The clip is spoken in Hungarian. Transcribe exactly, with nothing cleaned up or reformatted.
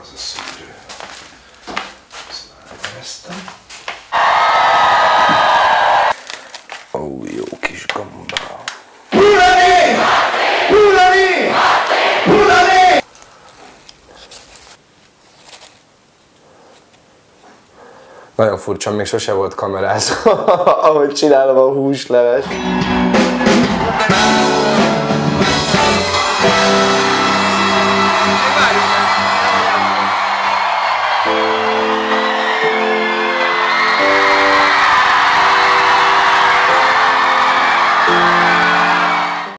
az a szűrő. Ezt elvesztem. Ó, jó kis gamba. Hullani! Hullani! Hullani! Nagyon furcsa, még sose volt kamerázva, ahogy csinálom a húsleves.